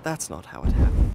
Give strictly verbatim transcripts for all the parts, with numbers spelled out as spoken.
That's not how it happened.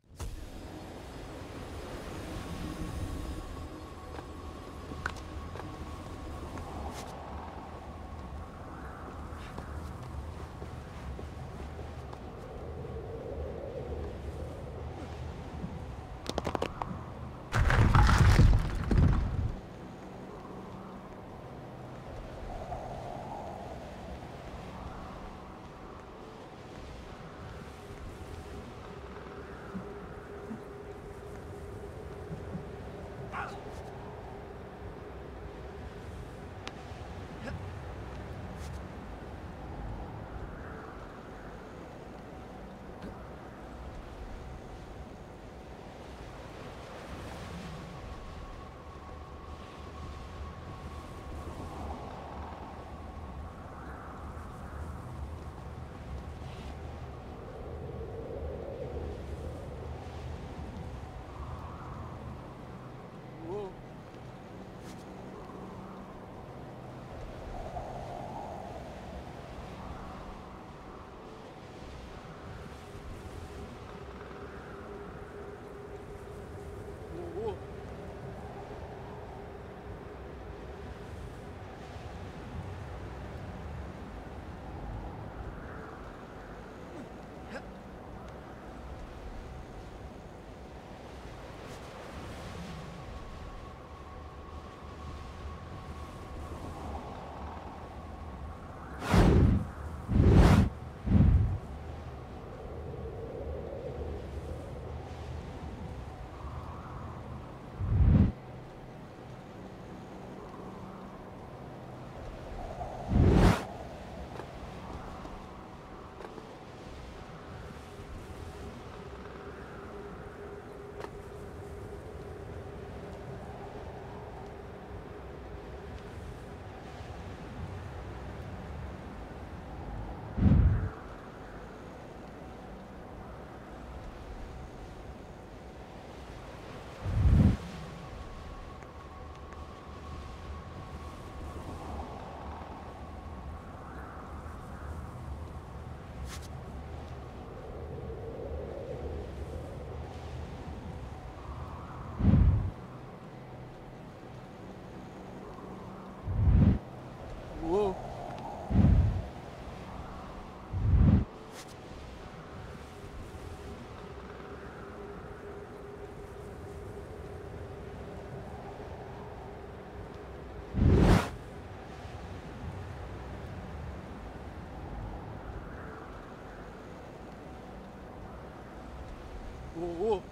Whoa.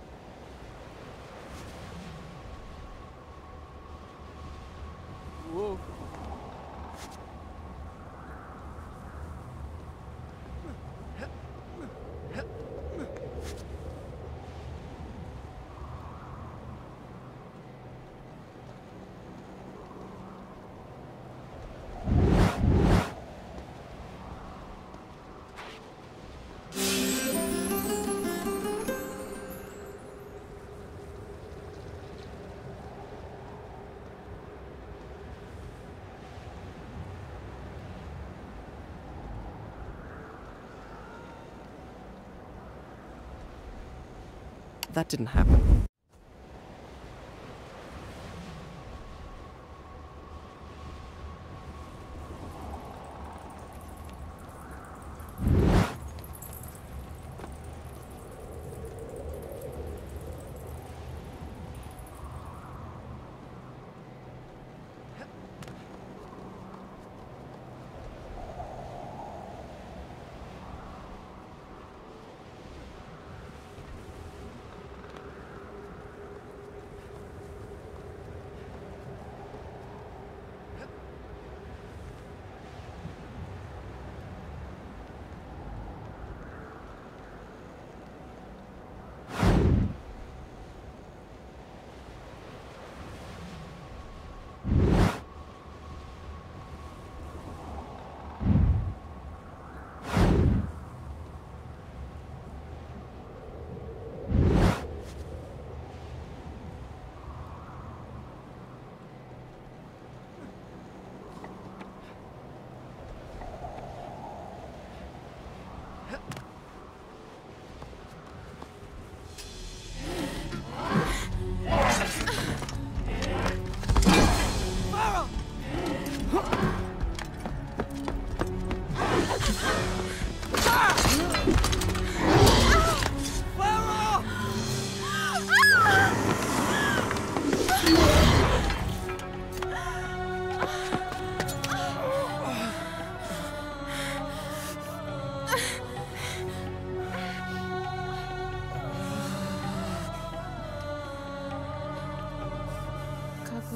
Whoa. That didn't happen.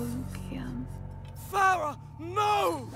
Kian. Farah, no!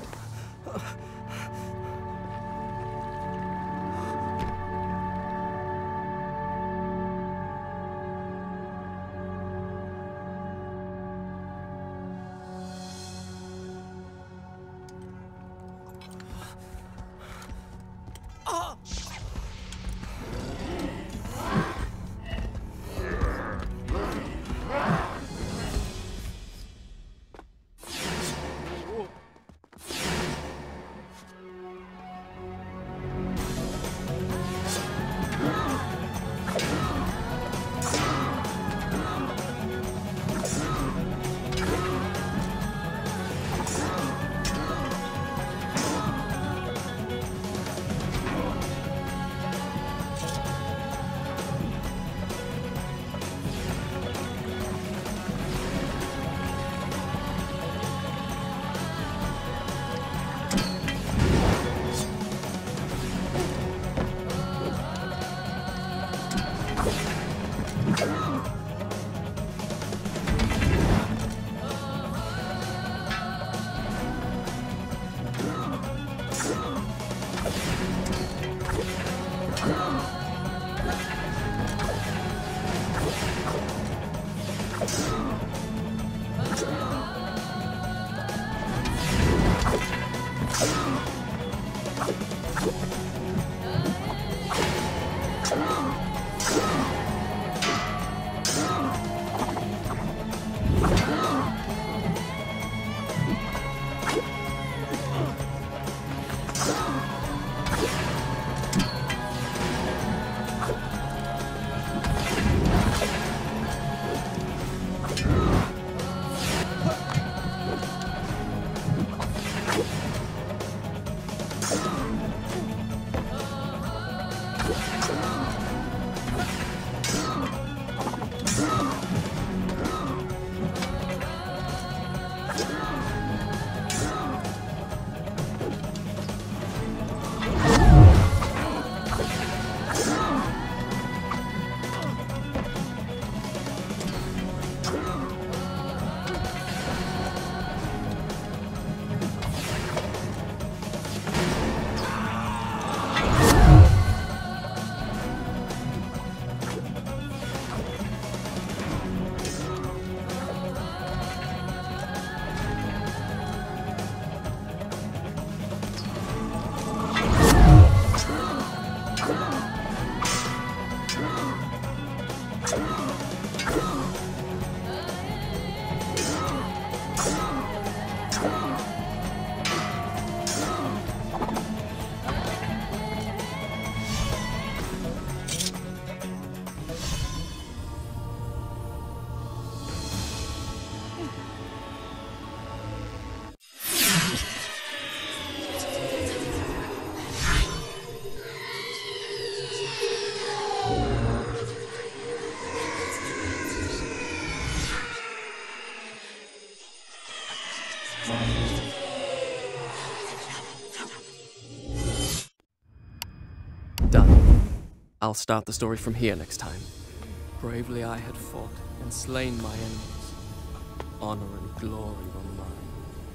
Done. I'll start the story from here next time. Bravely I had fought and slain my enemies. Honor and glory were mine.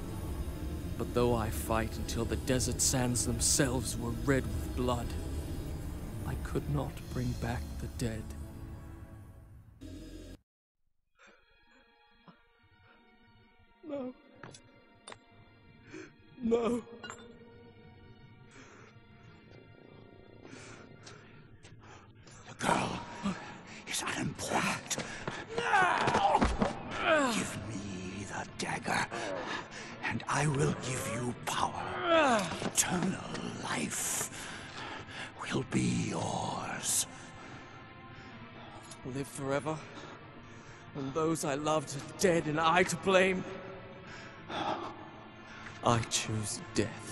But though I fight until the desert sands themselves were red with blood, I could not bring back the dead. No. No. The girl is unimportant. Give me the dagger, and I will give you power. Eternal life will be yours. Live forever, and those I loved are dead and I to blame. I choose death.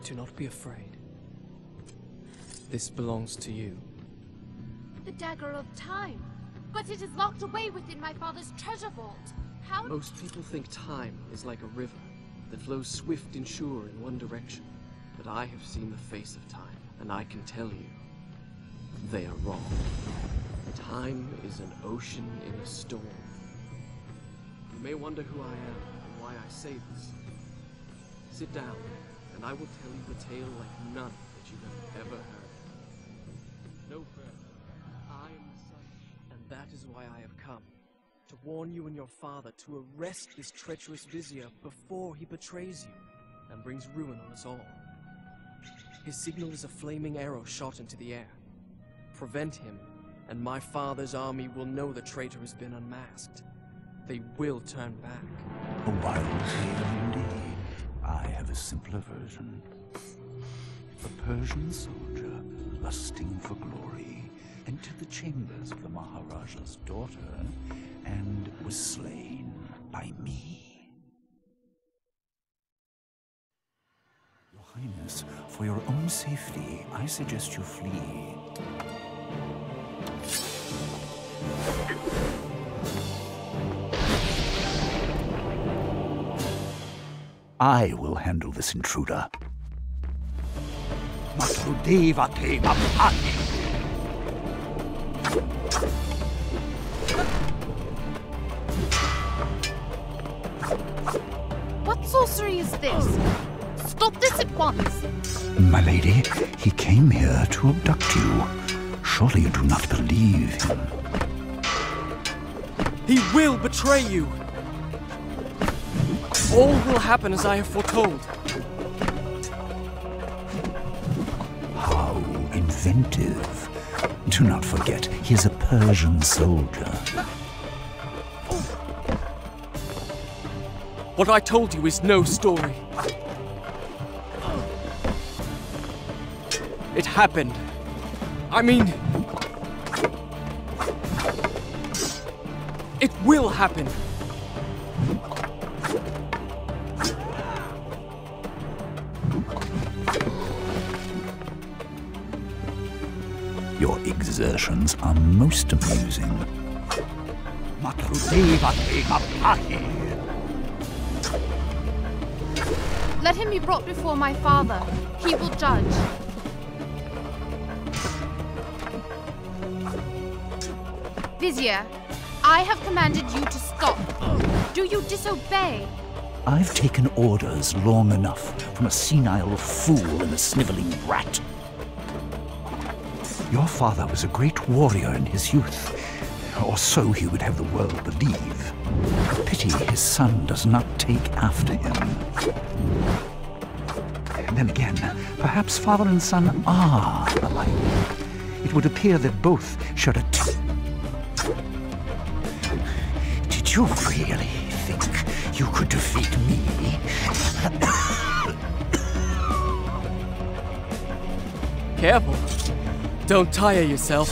Do not be afraid. This belongs to you. The Dagger of Time. But it is locked away within my father's treasure vault. How— Most people think time is like a river that flows swift and sure in one direction. But I have seen the face of time, and I can tell you, they are wrong. Time is an ocean in a storm. You may wonder who I am and why I say this. Sit down, and I will tell you a tale like none that you have ever heard. No further. I am the sun, and that is why I have come. To warn you and your father to arrest this treacherous vizier before he betrays you and brings ruin on us all. His signal is a flaming arrow shot into the air. Prevent him, and my father's army will know the traitor has been unmasked. They will turn back. A wild tale indeed. I have a simpler version. A Persian soldier, lusting for glory, entered the chambers of the Maharaja's daughter and was slain by me. Your Highness, for your own safety, I suggest you flee. I will handle this intruder. Matrudevate Mapani! What sorcery is this? Stop this at once! My lady, he came here to abduct you. Surely you do not believe him. He will betray you! All will happen as I have foretold. How inventive. Do not forget, he is a Persian soldier. What I told you is no story. It happened. I mean... It will happen. Your exertions are most amusing. Let him be brought before my father. He will judge. Vizier, I have commanded you to stop. Do you disobey? I've taken orders long enough from a senile fool and a sniveling brat. Your father was a great warrior in his youth, or so he would have the world believe. A pity his son does not take after him. And then again, perhaps father and son are alike. It would appear that both share a t- Did you really think you could defeat me? Careful. Don't tire yourself.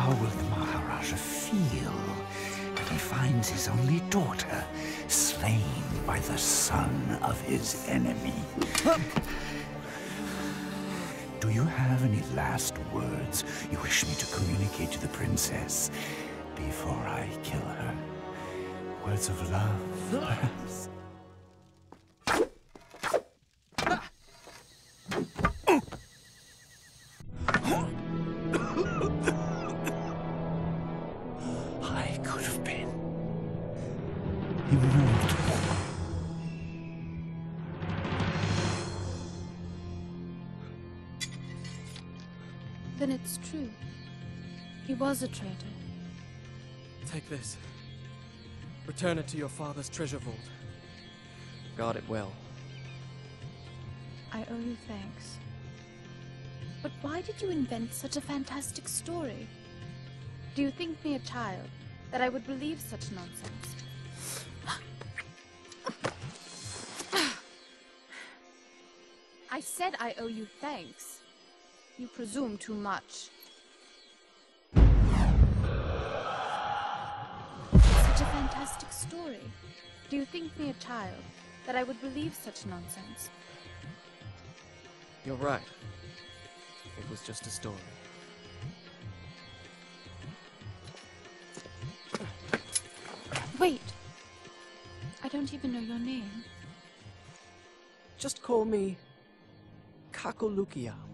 How will the Maharaja feel when he finds his only daughter slain by the son of his enemy? Do you have any last words you wish me to communicate to the princess before I kill her? Words of love, perhaps? I could have been immortal. Then it's true. He was a traitor. Take this. Return it to your father's treasure vault. Guard it well. I owe you thanks. But why did you invent such a fantastic story? Do you think me a child, that I would believe such nonsense? I said I owe you thanks. You presume too much. Such a fantastic story. Do you think me a child, that I would believe such nonsense? You're right. It was just a story. Wait! I don't even know your name. Just call me Kakulukia.